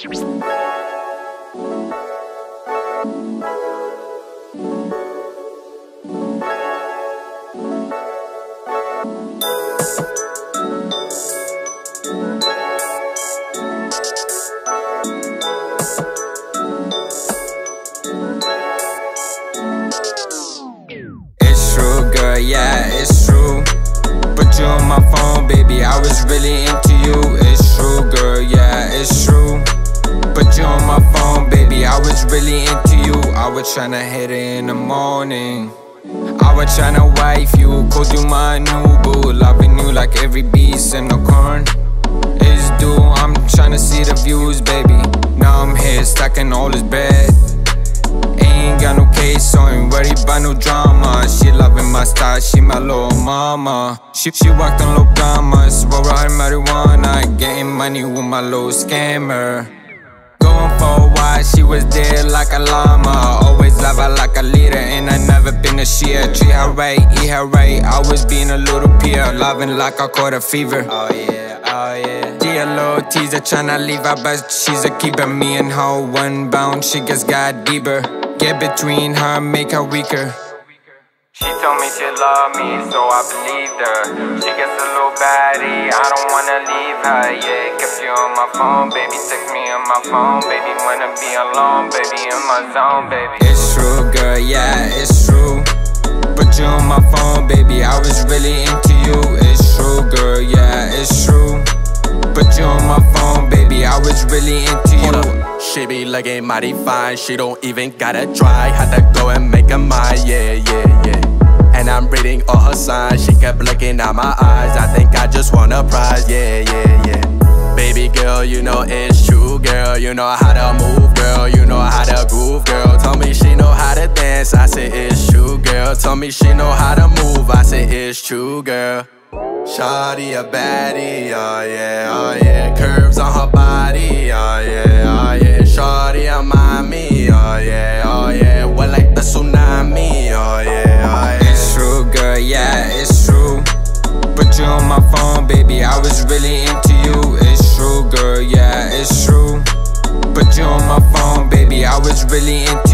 Yeah, it's true. Put you on my phone, baby, I was really into you. It's true, girl, yeah, it's true. Put you on my phone, baby, I was really into you. I was tryna hit it in the morning. I was tryna wife you, call you my new boo. Loving you like every beast in the corn. It's due, I'm tryna see the views, baby. Now I'm here, stuck in all this bed. Ain't got no case, so ain't worried about no drama. She loving my style, she my little mama. She walked on low drama, swear her marijuana. Getting money with my little scammer. Going for a while, she was there like a llama. Always love her like a leader, and I never been a Shia. Treat her right, eat her right, always being a little peer. Loving like I caught a fever. Oh yeah, oh yeah. She a little teaser, tryna leave her, but she's a keeper. Me and her one bound, she just got deeper. Get between her, make her weaker. She told me she loved me, so I believed her. She gets a little baddie, I don't wanna leave her. Yeah, kept you on my phone, baby, text me on my phone, baby. Wanna be alone, baby, in my zone, baby. It's true, girl, yeah, it's true. Put you on my phone, baby, I was really into you. It's true, girl, yeah, it's true. Put you on my phone, baby, I was really into you. She be looking mighty fine, she don't even gotta try. Had to go and make her mine, yeah, yeah, yeah. And I'm reading all her signs, she kept looking at my eyes. I think I just want a prize, yeah, yeah, yeah. Baby girl, you know it's true, girl. You know how to move, girl, you know how to groove, girl. Told me she know how to dance, I said it's true, girl. Told me she know how to move, I said it's true, girl. Shawty a baddie, oh yeah, oh yeah. Curves on her body, oh yeah, oh yeah. Shawty a mommy, oh yeah, oh yeah. Well like the tsunami, oh yeah, oh yeah. It's true, girl, yeah, it's true. Put you on my phone, baby, I was really into you. It's true, girl, yeah, it's true. Put you on my phone, baby, I was really into you.